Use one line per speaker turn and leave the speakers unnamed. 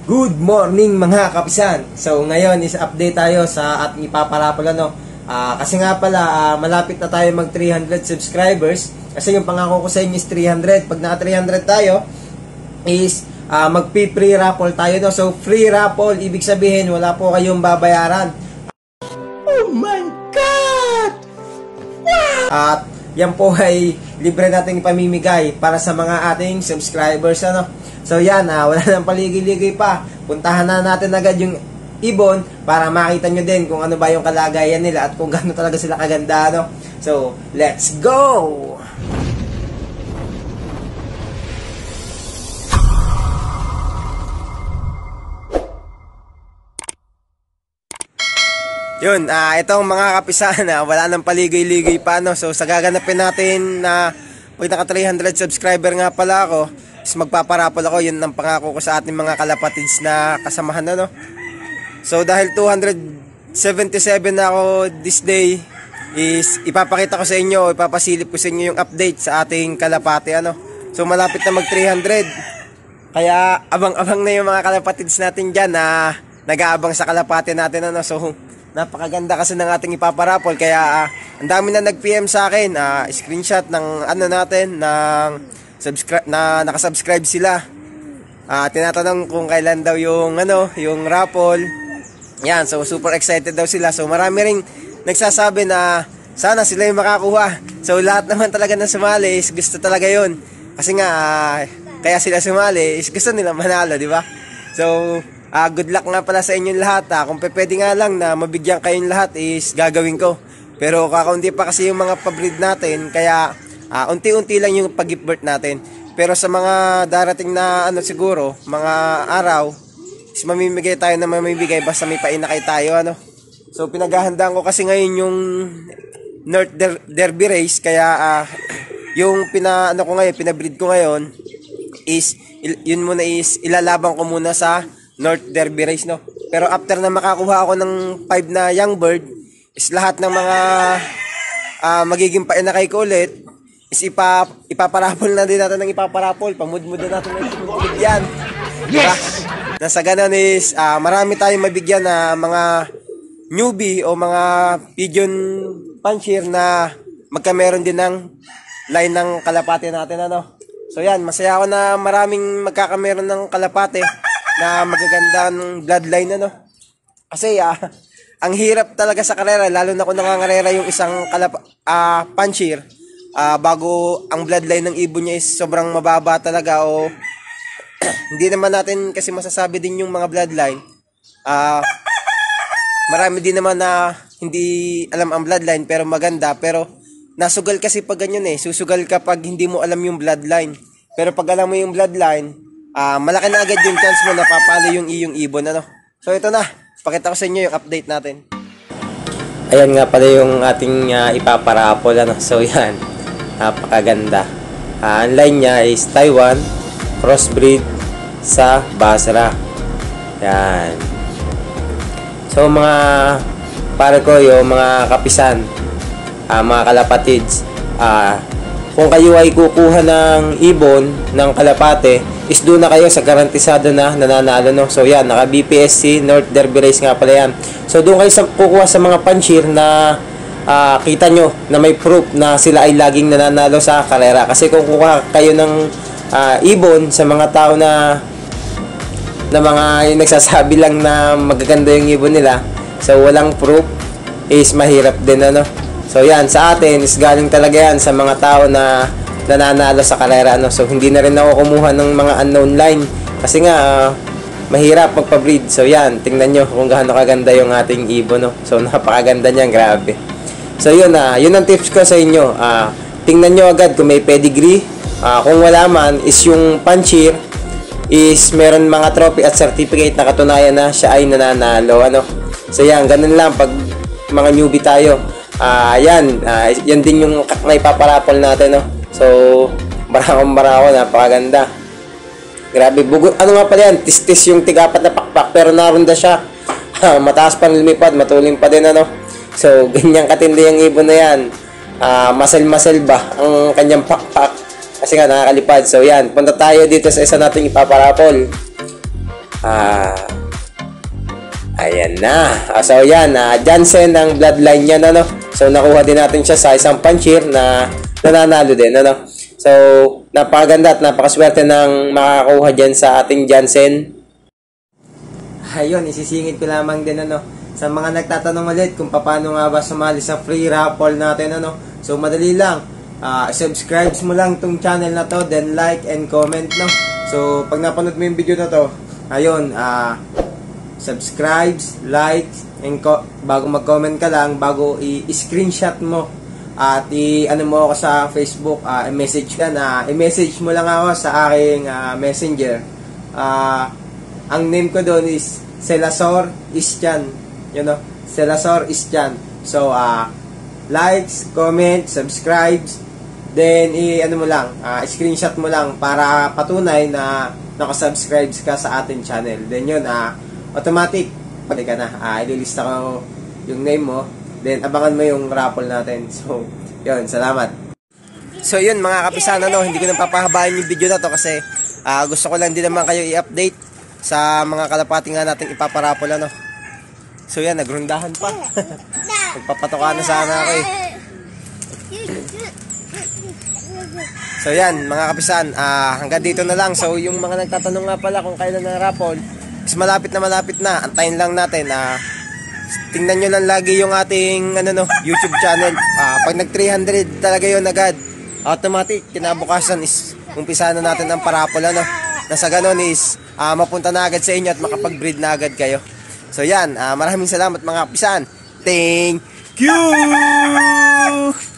Good morning mga kapisan. So ngayon is update tayo sa ating ipaparapol kasi nga pala malapit na tayo mag 300 subscribers. Kasi yung pangako ko sa inyo is 300. Pag naka 300 tayo is magpi-free raffle tayo So free raffle, ibig sabihin wala po kayong babayaran. Oh my God! Wow! At yan po ay libre nating pamimigay para sa mga ating subscribers So yan, wala nang paligid-ligid pa. Puntahan na natin agad yung ibon para makita nyo din kung ano ba yung kalagayan nila at kung gaano talaga sila kaganda So, let's go! Yun, itong mga kapisan wala nang paligid-ligid pa So sa gaganapin natin na pag naka 300 subscriber nga pala ako is magpaparapol ako. Yun ang pangako ko sa ating mga kalapatids na kasamahan So dahil 277 na ako this day is ipapakita ko sa inyo, ipapasilip ko sa inyo yung update sa ating kalapati So malapit na mag 300. Kaya abang-abang na yung mga kalapatids natin dyan na nag-aabang sa kalapati natin So napakaganda kasi ng ating ipaparapol. Kaya ang dami na nag-PM sa akin, screenshot ng natin ng na nakasubscribe sila. Tinatanong kung kailan daw yung yung raffle. Yan, so super excited daw sila. So marami ring nagsasabi na sana sila yung makakuha. So lahat naman talaga na sumali is gusto talaga yun. Kasi nga kaya sila sumali is gusto nila manalo, di ba? So good luck nga pala sa inyong lahat. Kung pwede nga lang na mabigyan kayong lahat is gagawin ko. Pero kakaunti pa kasi yung mga pabreed natin, kaya unti-unti lang yung pag-gift birth natin. Pero sa mga darating na siguro, mga araw, is mamimigay tayo na mamimigay basta may painakay tayo So pinaghahandaan ko kasi ngayon yung North Derby Race, kaya yung pinabreed ko ngayon is yun muna is ilalaban ko muna sa North Derby Race Pero after na makakuha ako ng 5 na young bird, is lahat ng mga magiging painakay ko ulit is ipaparapol na din natin ng ipaparapol. Pamudmud na natin ng bigyan. Diba? Nasa ganun is marami tayong mabigyan na mga newbie o mga pigeon puncher na magkameron din ng line ng kalapate natin So yan, masaya ako na maraming magkakameron ng kalapate na magagandang bloodline Kasi ang hirap talaga sa karera, lalo na kung nangangarera yung isang puncher bago ang bloodline ng ibon niya is sobrang mababa talaga o hindi naman natin kasi masasabi din yung mga bloodline. Marami din naman na hindi alam ang bloodline pero maganda, pero nasugal kasi pag ganyan susugal kapag hindi mo alam yung bloodline. Pero pag alam mo yung bloodline, malaki na agad yung chance mo na papalo yung iyong ibon So ito na, pakita ko sa inyo yung update natin. Ayan nga pala yung ating ipaparapol So yan, napakaganda. Ang line niya is Taiwan crossbreed sa Basra. Yan. So mga pare ko, yung mga kapisan, mga kalapatids, kung kayo ay kukuha ng ibon ng kalapate, is doon na kayo sa garantisado na nananalo So yan, naka BPSC North Derby Race nga pala yan. So doon kayo kukuha sa mga puncher na kita nyo na may proof na sila ay laging nananalo sa karera. Kasi kung kukuha kayo ng ibon sa mga tao na mga yung nagsasabi lang na magaganda yung ibon nila, so walang proof, is mahirap din So yan, sa atin is galing talaga yan sa mga tao na nananalo sa karera So hindi na rin ako kumuha ng mga unknown line kasi nga mahirap magpa-breed. So yan, tingnan nyo kung gaano kaganda yung ating ibon So napakaganda niyan, grabe. So yun yun ang tips ko sa inyo. Tingnan nyo agad kung may pedigree. Kung wala man, is yung puncher is meron mga trophy at certificate na katunayan na siya ay nananalo So yan, ganun lang pag mga newbie tayo. Yan din yung may paparapol natin So barako, napakaganda. Grabe, bugot. Nga pala yan, tistis yung tigapat na pakpak pero narunda siya. Mataas pa lumipad, matuling pa din So ganyan katindi yung ibon na yan. Masel-masel ba ang kanyang pakpak kasi nga nakakalipad. So yan, punta tayo dito sa isa nating ipaparapol. Ayan na. So yan, Jansen ang bloodline niya, ano. So nakuha din natin siya sa isang puncher na nananalo din, ano. So napakaganda at napakaswerte ng makakuha dyan sa ating Jansen. Ayun, isisingit ko lamang din, ano, sa mga nagtatanong ulit kung paano nga ba sumali sa free raffle natin, ano. So madali lang. Subscribe mo lang tong channel na to, then like and comment, no. So pag napanood mo yung video na to, ayun, subscribe, like, and bago mag-comment ka lang, bago i-screenshot mo at i-ano mo ako sa Facebook, i-message ka na, i-message mo lang ako sa aking messenger. Ang name ko doon is Selasor Istian, you know, Selasor Istian. So, likes, comment, subscribe, then i-ano mo lang, screenshot mo lang para patunay na nakasubscribe ka sa ating channel. Then yun, automatic, pati ka na, ililista ko yung name mo, then abangan mo yung raffle natin. So, yun, salamat. So yun mga kapisan, ano, hindi ko nang papahabain yung video na to kasi gusto ko lang din naman kayo i-update sa mga kalapati nga natin ipaparapol, ano. So yan, nagrundahan pa. Magpapatoka na sana ako eh. So yan mga kapisan, hanggang dito na lang. So yung mga nagtatanong nga pala kung kailan na raffle, is malapit na. Antayin lang natin. Tingnan nyo lang lagi yung ating YouTube channel. Pag nag 300 talaga yun agad, automatic kinabukasan is umpisa na natin ang parapol, ano. Nasa ganon is mapunta na agad sa inyo at makapag-breed na agad kayo. So yan, maraming salamat mga kapisan. Thank you!